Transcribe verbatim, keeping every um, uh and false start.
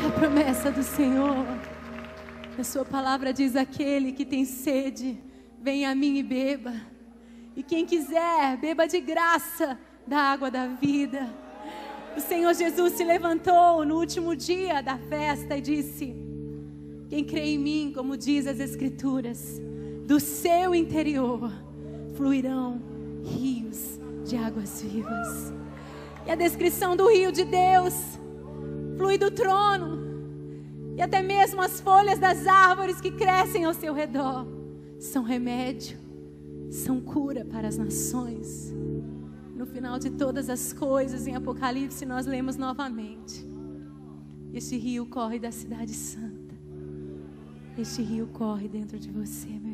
a promessa do Senhor. A sua palavra diz: aquele que tem sede, venha a mim e beba. E quem quiser, beba de graça da água da vida. O Senhor Jesus se levantou no último dia da festa e disse: quem crê em mim, como diz as Escrituras, do seu interior fluirão rios de águas vivas. E a descrição do rio de Deus flui do trono. E até mesmo as folhas das árvores que crescem ao seu redor são remédio, são cura para as nações. No final de todas as coisas, em Apocalipse, nós lemos novamente: este rio corre da cidade santa. Este rio corre dentro de você, meu